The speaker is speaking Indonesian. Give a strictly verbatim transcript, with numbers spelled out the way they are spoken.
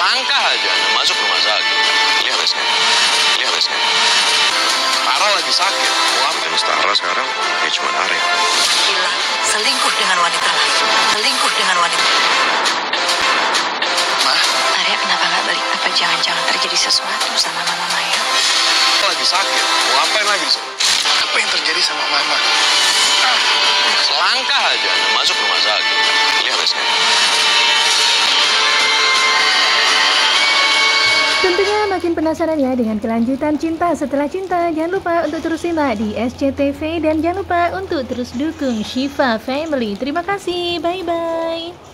Selangkah aja masuk rumah sakit. Lihat resnya. Lihat resnya. Tara lagi sakit. Mau apa yang Tara sekarang? Ya cuma Arya. Gila, selingkuh dengan wanita lain. Selingkuh dengan wanita. Mah? Arya kenapa nggak balik? Apa jangan-jangan terjadi sesuatu sama Mama Maya? Lagi sakit. Mau ngapain lagi? Apa yang terjadi sama Mama? Ah, selangkah aja masuk rumah sakit. Lihat resnya. Tentunya makin penasaran ya dengan kelanjutan Cinta Setelah Cinta. Jangan lupa untuk terus simak di S C T V dan jangan lupa untuk terus dukung Shiva Family. Terima kasih, bye-bye.